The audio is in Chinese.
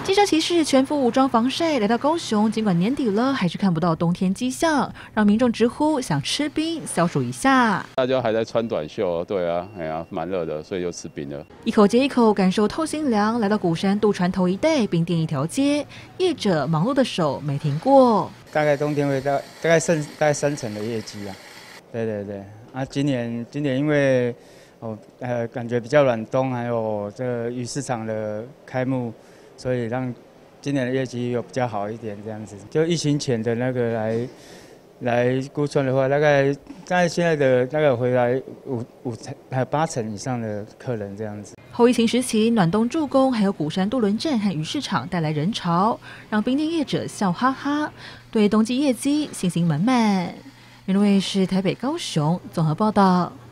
机车骑士全副武装防晒来到高雄，尽管年底了，还是看不到冬天迹象，让民众直呼想吃冰消暑一下。 大家还在穿短袖，对啊，哎呀，蛮热的，所以就吃冰了。 一口接一口感受透心凉，来到鼓山渡船头一带冰店一条街，业者忙碌的手没停过。 大概冬天会大概剩大概3成的业绩啊。对啊，今年因为感觉比较暖冬，还有这个鱼市场的开幕，所以让今年的业绩有比较好一点这样子。就疫情前的那个来估算的话，大概现在的大概回来还有8成以上的客人这样子。 后疫情时期，暖冬助攻，还有鼓山渡轮站和鱼市场带来人潮，让冰店业者笑哈哈，对冬季业绩信心满满。原卫视台北、高雄综合报道。